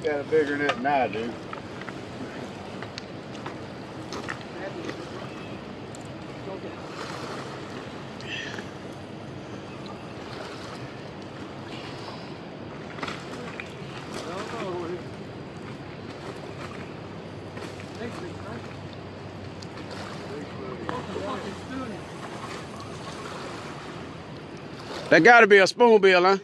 got a bigger net than I do. That gotta be a spoonbill, huh?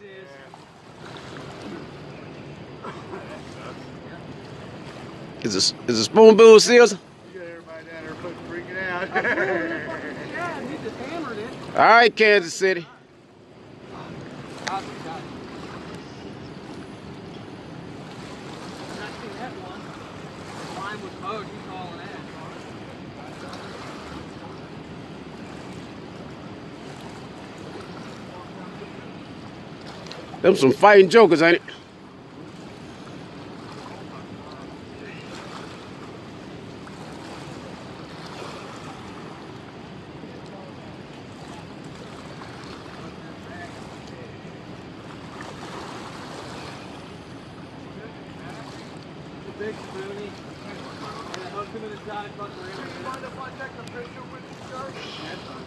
Is a spoonbill seals? You got everybody down there freaking out. Yeah, he just hammered it. All right, Kansas City. I've not seen that one. Mine was mowed, he's hauling ass. Them some fighting jokers, ain't it? Big spoonie. And I hooked him in his side buckle. You mind if I take a picture with you, sir? That's fine.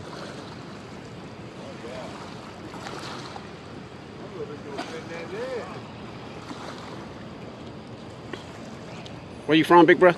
Where you from, big bro?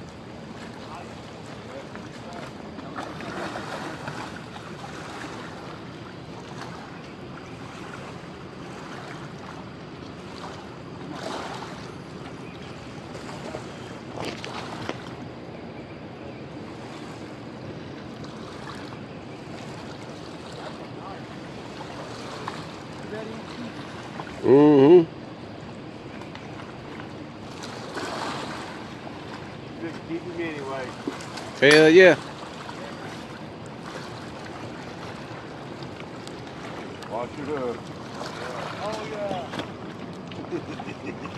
Mm-hmm. Just keep him anyway. Hell yeah. Watch it up. Oh yeah.